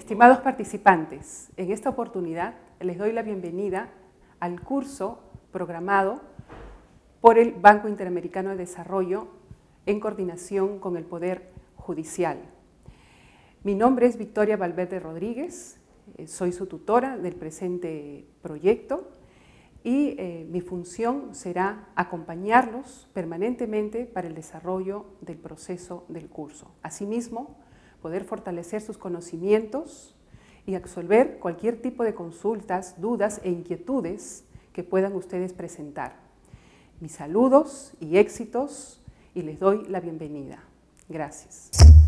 Estimados participantes, en esta oportunidad les doy la bienvenida al curso programado por el Banco Interamericano de Desarrollo en coordinación con el Poder Judicial. Mi nombre es Victoria Valverde Rodríguez, soy su tutora del presente proyecto y mi función será acompañarlos permanentemente para el desarrollo del proceso del curso. Asimismo, poder fortalecer sus conocimientos y absolver cualquier tipo de consultas, dudas e inquietudes que puedan ustedes presentar. Mis saludos y éxitos y les doy la bienvenida. Gracias.